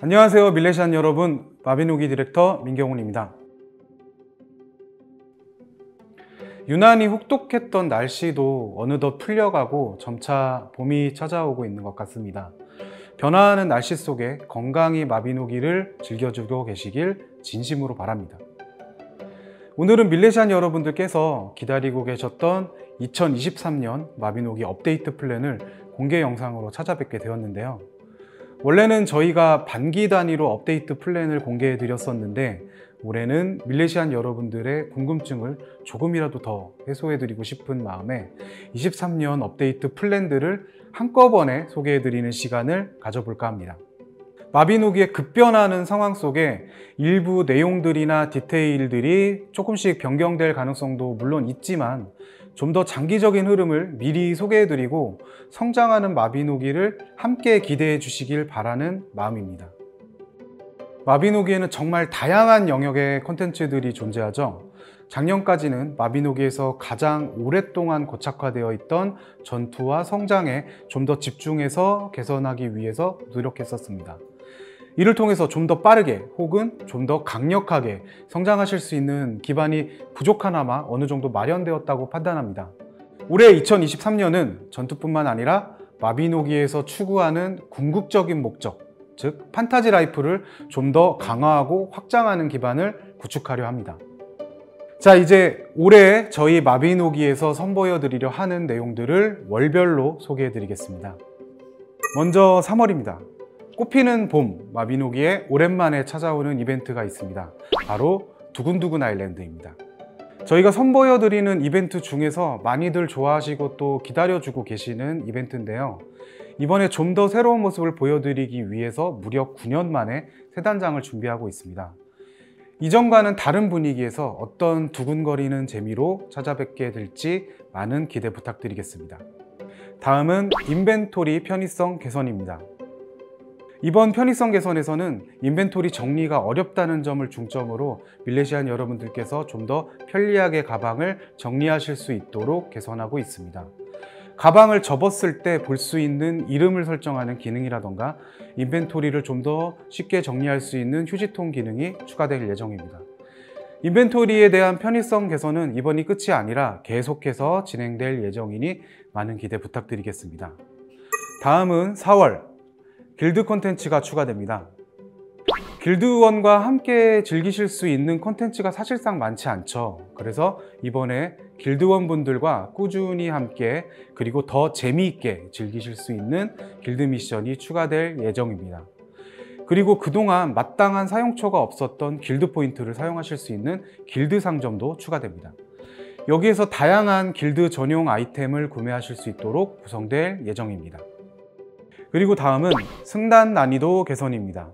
안녕하세요 밀레시안 여러분, 마비노기 디렉터 민경훈입니다. 유난히 혹독했던 날씨도 어느덧 풀려가고 점차 봄이 찾아오고 있는 것 같습니다. 변화하는 날씨 속에 건강히 마비노기를 즐겨주고 계시길 진심으로 바랍니다. 오늘은 밀레시안 여러분들께서 기다리고 계셨던 2023년 마비노기 업데이트 플랜을 공개 영상으로 찾아뵙게 되었는데요. 원래는 저희가 반기 단위로 업데이트 플랜을 공개해 드렸었는데 올해는 밀레시안 여러분들의 궁금증을 조금이라도 더 해소해 드리고 싶은 마음에 23년 업데이트 플랜들을 한꺼번에 소개해 드리는 시간을 가져볼까 합니다. 마비노기의 급변하는 상황 속에 일부 내용들이나 디테일들이 조금씩 변경될 가능성도 물론 있지만 좀 더 장기적인 흐름을 미리 소개해드리고 성장하는 마비노기를 함께 기대해 주시길 바라는 마음입니다. 마비노기에는 정말 다양한 영역의 콘텐츠들이 존재하죠. 작년까지는 마비노기에서 가장 오랫동안 고착화되어 있던 전투와 성장에 좀 더 집중해서 개선하기 위해서 노력했었습니다. 이를 통해서 좀 더 빠르게 혹은 좀 더 강력하게 성장하실 수 있는 기반이 부족하나마 어느 정도 마련되었다고 판단합니다. 올해 2023년은 전투뿐만 아니라 마비노기에서 추구하는 궁극적인 목적, 즉 판타지 라이프를 좀 더 강화하고 확장하는 기반을 구축하려 합니다. 자, 이제 올해 저희 마비노기에서 선보여 드리려 하는 내용들을 월별로 소개해 드리겠습니다. 먼저 3월입니다. 꽃피는 봄, 마비노기에 오랜만에 찾아오는 이벤트가 있습니다. 바로 두근두근 아일랜드입니다. 저희가 선보여드리는 이벤트 중에서 많이들 좋아하시고 또 기다려주고 계시는 이벤트인데요. 이번에 좀 더 새로운 모습을 보여드리기 위해서 무려 9년 만에 새 단장을 준비하고 있습니다. 이전과는 다른 분위기에서 어떤 두근거리는 재미로 찾아뵙게 될지 많은 기대 부탁드리겠습니다. 다음은 인벤토리 편의성 개선입니다. 이번 편의성 개선에서는 인벤토리 정리가 어렵다는 점을 중점으로 밀레시안 여러분들께서 좀 더 편리하게 가방을 정리하실 수 있도록 개선하고 있습니다. 가방을 접었을 때 볼 수 있는 이름을 설정하는 기능이라던가 인벤토리를 좀 더 쉽게 정리할 수 있는 휴지통 기능이 추가될 예정입니다. 인벤토리에 대한 편의성 개선은 이번이 끝이 아니라 계속해서 진행될 예정이니 많은 기대 부탁드리겠습니다. 다음은 4월 길드 콘텐츠가 추가됩니다. 길드원과 함께 즐기실 수 있는 콘텐츠가 사실상 많지 않죠. 그래서 이번에 길드원 분들과 꾸준히 함께 그리고 더 재미있게 즐기실 수 있는 길드 미션이 추가될 예정입니다. 그리고 그동안 마땅한 사용처가 없었던 길드 포인트를 사용하실 수 있는 길드 상점도 추가됩니다. 여기에서 다양한 길드 전용 아이템을 구매하실 수 있도록 구성될 예정입니다. 그리고 다음은 승단 난이도 개선입니다.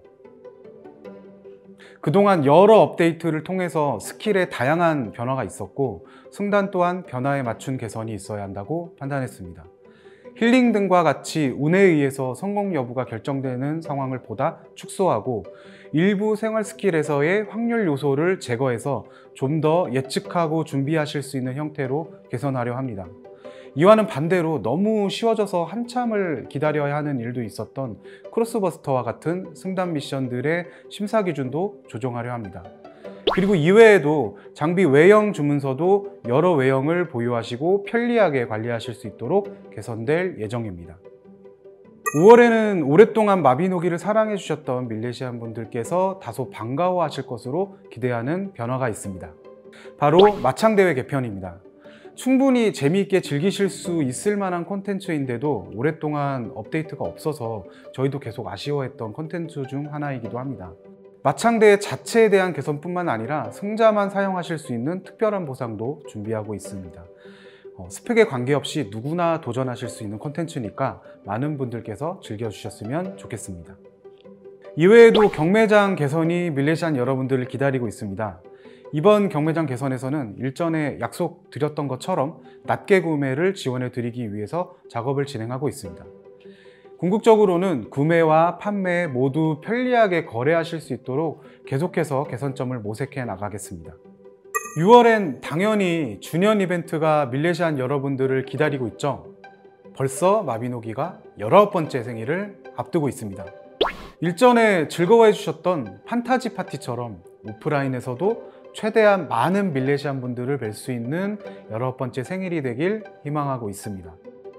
그동안 여러 업데이트를 통해서 스킬에 다양한 변화가 있었고 승단 또한 변화에 맞춘 개선이 있어야 한다고 판단했습니다. 힐링 등과 같이 운에 의해서 성공 여부가 결정되는 상황을 보다 축소하고 일부 생활 스킬에서의 확률 요소를 제거해서 좀 더 예측하고 준비하실 수 있는 형태로 개선하려 합니다. 이와는 반대로 너무 쉬워져서 한참을 기다려야 하는 일도 있었던 크로스버스터와 같은 승단 미션들의 심사 기준도 조정하려 합니다. 그리고 이외에도 장비 외형 주문서도 여러 외형을 보유하시고 편리하게 관리하실 수 있도록 개선될 예정입니다. 5월에는 오랫동안 마비노기를 사랑해 주셨던 밀레시안 분들께서 다소 반가워하실 것으로 기대하는 변화가 있습니다. 바로 마창대회 개편입니다. 충분히 재미있게 즐기실 수 있을 만한 콘텐츠인데도 오랫동안 업데이트가 없어서 저희도 계속 아쉬워했던 콘텐츠 중 하나이기도 합니다. 마창대회 자체에 대한 개선뿐만 아니라 승자만 사용하실 수 있는 특별한 보상도 준비하고 있습니다. 스펙에 관계없이 누구나 도전하실 수 있는 콘텐츠니까 많은 분들께서 즐겨주셨으면 좋겠습니다. 이외에도 경매장 개선이 밀레시안 여러분들을 기다리고 있습니다. 이번 경매장 개선에서는 일전에 약속드렸던 것처럼 낱개 구매를 지원해 드리기 위해서 작업을 진행하고 있습니다. 궁극적으로는 구매와 판매 모두 편리하게 거래하실 수 있도록 계속해서 개선점을 모색해 나가겠습니다. 6월엔 당연히 주년 이벤트가 밀레시안 여러분들을 기다리고 있죠. 벌써 마비노기가 19번째 생일을 앞두고 있습니다. 일전에 즐거워해 주셨던 판타지 파티처럼 오프라인에서도 최대한 많은 밀레시안 분들을 뵐 수 있는 19번째 생일이 되길 희망하고 있습니다.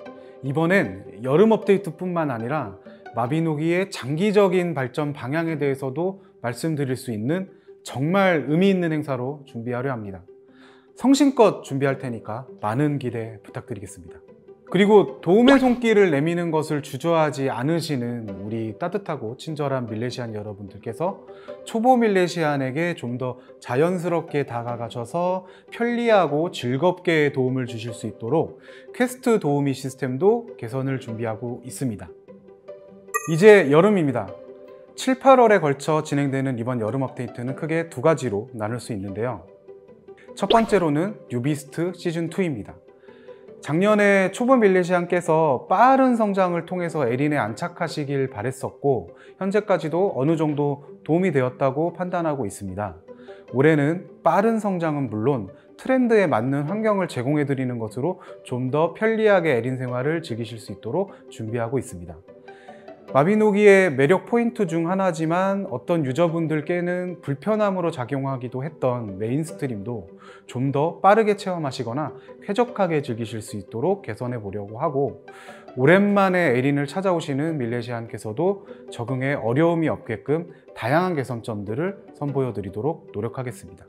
이번엔 여름 업데이트뿐만 아니라 마비노기의 장기적인 발전 방향에 대해서도 말씀드릴 수 있는 정말 의미 있는 행사로 준비하려 합니다. 성심껏 준비할 테니까 많은 기대 부탁드리겠습니다. 그리고 도움의 손길을 내미는 것을 주저하지 않으시는 우리 따뜻하고 친절한 밀레시안 여러분들께서 초보 밀레시안에게 좀 더 자연스럽게 다가가셔서 편리하고 즐겁게 도움을 주실 수 있도록 퀘스트 도우미 시스템도 개선을 준비하고 있습니다. 이제 여름입니다. 7, 8월에 걸쳐 진행되는 이번 여름 업데이트는 크게 두 가지로 나눌 수 있는데요. 첫 번째로는 뉴비스트 시즌2입니다. 작년에 초보 밀레시안께서 빠른 성장을 통해서 에린에 안착하시길 바랬었고 현재까지도 어느 정도 도움이 되었다고 판단하고 있습니다. 올해는 빠른 성장은 물론 트렌드에 맞는 환경을 제공해 드리는 것으로 좀 더 편리하게 에린 생활을 즐기실 수 있도록 준비하고 있습니다. 마비노기의 매력 포인트 중 하나지만 어떤 유저분들께는 불편함으로 작용하기도 했던 메인 스트림도 좀 더 빠르게 체험하시거나 쾌적하게 즐기실 수 있도록 개선해 보려고 하고, 오랜만에 에린을 찾아오시는 밀레시안께서도 적응에 어려움이 없게끔 다양한 개선점들을 선보여 드리도록 노력하겠습니다.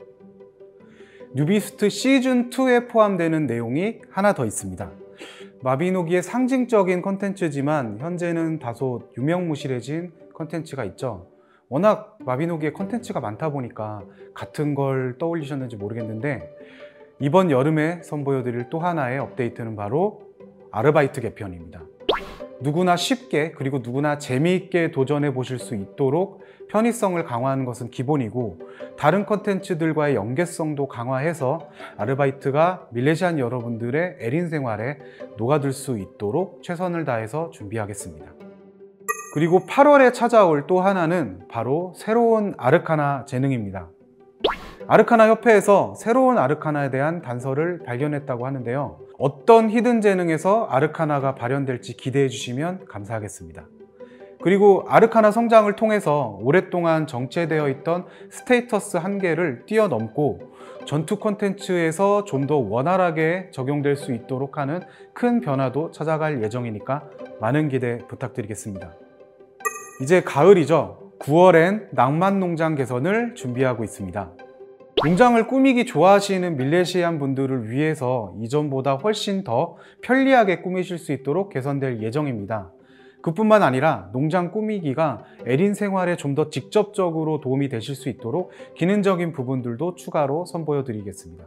뉴비스트 시즌2에 포함되는 내용이 하나 더 있습니다. 마비노기의 상징적인 컨텐츠지만 현재는 다소 유명무실해진 컨텐츠가 있죠. 워낙 마비노기의 컨텐츠가 많다 보니까 같은 걸 떠올리셨는지 모르겠는데, 이번 여름에 선보여드릴 또 하나의 업데이트는 바로 아르바이트 개편입니다. 누구나 쉽게 그리고 누구나 재미있게 도전해 보실 수 있도록 편의성을 강화하는 것은 기본이고, 다른 컨텐츠들과의 연계성도 강화해서 아르바이트가 밀레시안 여러분들의 에린 생활에 녹아들 수 있도록 최선을 다해서 준비하겠습니다. 그리고 8월에 찾아올 또 하나는 바로 새로운 아르카나 재능입니다. 아르카나 협회에서 새로운 아르카나에 대한 단서를 발견했다고 하는데요. 어떤 히든 재능에서 아르카나가 발현될지 기대해 주시면 감사하겠습니다. 그리고 아르카나 성장을 통해서 오랫동안 정체되어 있던 스테이터스 한계를 뛰어넘고 전투 콘텐츠에서 좀 더 원활하게 적용될 수 있도록 하는 큰 변화도 찾아갈 예정이니까 많은 기대 부탁드리겠습니다. 이제 가을이죠. 9월엔 낭만농장 개선을 준비하고 있습니다. 농장을 꾸미기 좋아하시는 밀레시안 분들을 위해서 이전보다 훨씬 더 편리하게 꾸미실 수 있도록 개선될 예정입니다. 그뿐만 아니라 농장 꾸미기가 에린 생활에 좀 더 직접적으로 도움이 되실 수 있도록 기능적인 부분들도 추가로 선보여 드리겠습니다.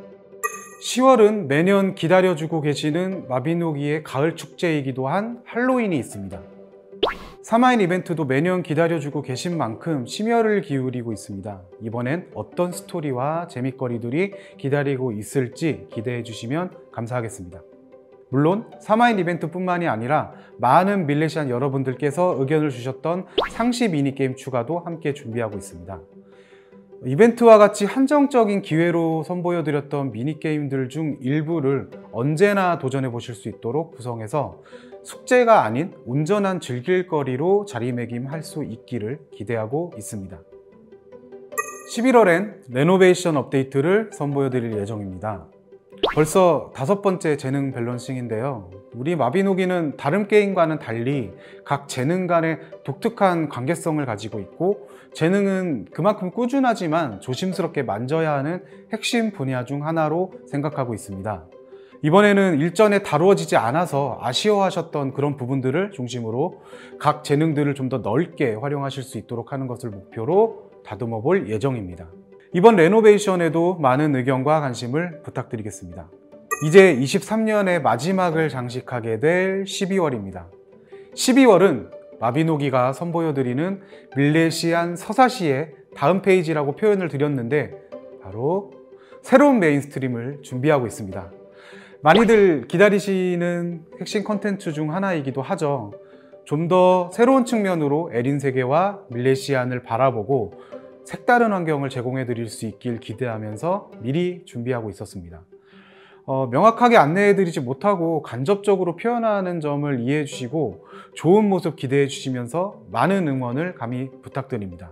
10월은 매년 기다려주고 계시는 마비노기의 가을 축제이기도 한 할로윈이 있습니다. 사마인 이벤트도 매년 기다려주고 계신 만큼 심혈을 기울이고 있습니다. 이번엔 어떤 스토리와 재밌거리들이 기다리고 있을지 기대해 주시면 감사하겠습니다. 물론 사마인 이벤트뿐만이 아니라 많은 밀레시안 여러분들께서 의견을 주셨던 상시 미니게임 추가도 함께 준비하고 있습니다. 이벤트와 같이 한정적인 기회로 선보여드렸던 미니게임들 중 일부를 언제나 도전해 보실 수 있도록 구성해서 숙제가 아닌 온전한 즐길거리로 자리매김할 수 있기를 기대하고 있습니다. 11월엔 레노베이션 업데이트를 선보여드릴 예정입니다. 벌써 5번째 재능 밸런싱인데요. 우리 마비노기는 다른 게임과는 달리 각 재능 간의 독특한 관계성을 가지고 있고, 재능은 그만큼 꾸준하지만 조심스럽게 만져야 하는 핵심 분야 중 하나로 생각하고 있습니다. 이번에는 일전에 다루어지지 않아서 아쉬워하셨던 그런 부분들을 중심으로 각 재능들을 좀 더 넓게 활용하실 수 있도록 하는 것을 목표로 다듬어 볼 예정입니다. 이번 레노베이션에도 많은 의견과 관심을 부탁드리겠습니다. 이제 23년의 마지막을 장식하게 될 12월입니다. 12월은 마비노기가 선보여드리는 밀레시안 서사시의 다음 페이지라고 표현을 드렸는데, 바로 새로운 메인스트림을 준비하고 있습니다. 많이들 기다리시는 핵심 컨텐츠 중 하나이기도 하죠. 좀 더 새로운 측면으로 에린 세계와 밀레시안을 바라보고 색다른 환경을 제공해 드릴 수 있길 기대하면서 미리 준비하고 있었습니다. 명확하게 안내해드리지 못하고 간접적으로 표현하는 점을 이해해 주시고 좋은 모습 기대해 주시면서 많은 응원을 감히 부탁드립니다.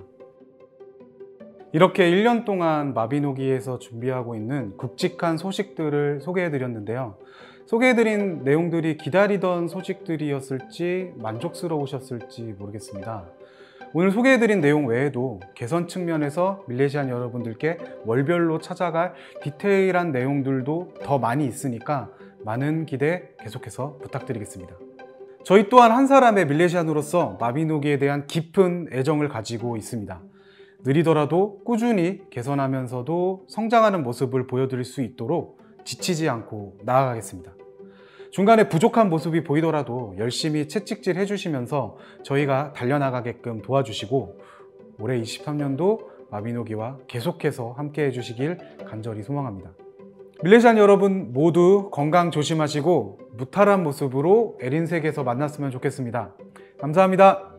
이렇게 1년 동안 마비노기에서 준비하고 있는 굵직한 소식들을 소개해 드렸는데요. 소개해 드린 내용들이 기다리던 소식들이었을지 만족스러우셨을지 모르겠습니다. 오늘 소개해 드린 내용 외에도 개선 측면에서 밀레시안 여러분들께 월별로 찾아갈 디테일한 내용들도 더 많이 있으니까 많은 기대 계속해서 부탁드리겠습니다. 저희 또한 한 사람의 밀레시안으로서 마비노기에 대한 깊은 애정을 가지고 있습니다. 느리더라도 꾸준히 개선하면서도 성장하는 모습을 보여드릴 수 있도록 지치지 않고 나아가겠습니다. 중간에 부족한 모습이 보이더라도 열심히 채찍질 해주시면서 저희가 달려나가게끔 도와주시고 올해 23년도 마비노기와 계속해서 함께 해주시길 간절히 소망합니다. 밀레시안 여러분 모두 건강 조심하시고 무탈한 모습으로 에린색에서 만났으면 좋겠습니다. 감사합니다.